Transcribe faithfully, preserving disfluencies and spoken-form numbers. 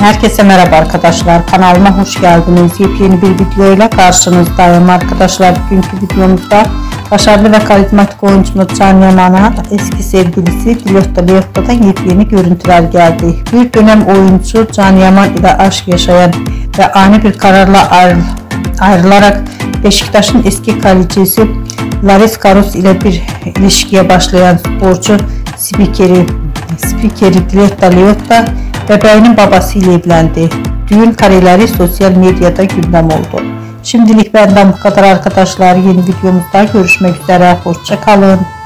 Herkese merhaba arkadaşlar, kanalıma hoş geldiniz. Yepyeni bir videoyla karşınızdayım arkadaşlar. Bugünkü videomuzda başarılı ve karizmatik oyuncumuz Can Yaman'a eski sevgilisi Dilek Daliyev'den yepyeni görüntüler geldi. Bir dönem oyuncu Can Yaman ile aşk yaşayan ve ani bir kararla ayrı, ayrılarak Beşiktaş'ın eski kalecisi Laris Karus ile bir ilişkiye başlayan sporcu spikeri, spikeri Dilek Daliyev da bebeğinin babasıyla evlendi. Düğün kareleri sosyal medyada gündem oldu. Şimdilik benden bu kadar arkadaşlar. Yeni videomuzda görüşmek üzere. Hoşça kalın.